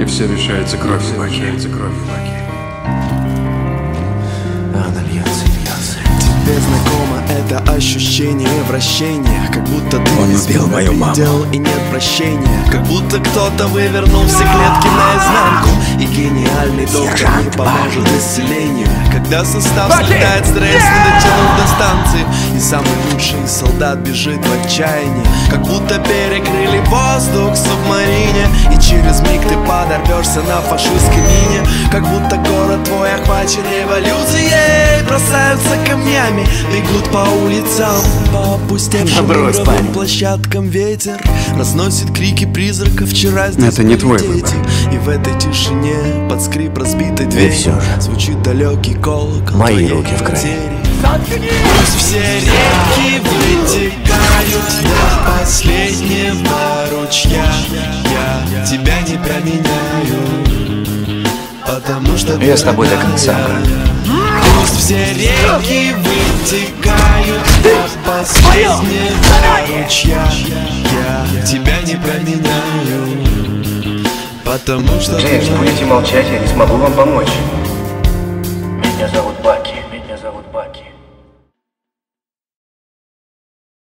И все решается кровью Баки. Она льется и льется. Тебе знакомо это ощущение вращения, как будто ты Он убил мою маму. предел и нет прощения, как будто кто-то вывернул все клетки наизнанку, и гениальный доктор не поможет исцелению. Когда состав слетает стресс, не дотянув до станции, и самый лучший солдат бежит в отчаянии, как будто перекрыли воздух в субмарине, и через миг ты подорвешься на фашистской мине, как будто город твой охвачен революцией. Бросаются камнями, бегут по улицам, по опустевшим игровым площадкам. Ветер разносит крики призраков. Вчера здесь это не твой дети, и в этой тишине под скрип разбитой двери все же звучит далекий колокол. Мои руки в крови. Пусть все реки вытекают до последнего ручья, я тебя не променяю, потому что Я с тобой до конца, брат. Пусть все реки вытекают до последнего ручья, я тебя не променяю, потому что Если будете молчать, я не смогу вам помочь. Меня зовут Баки.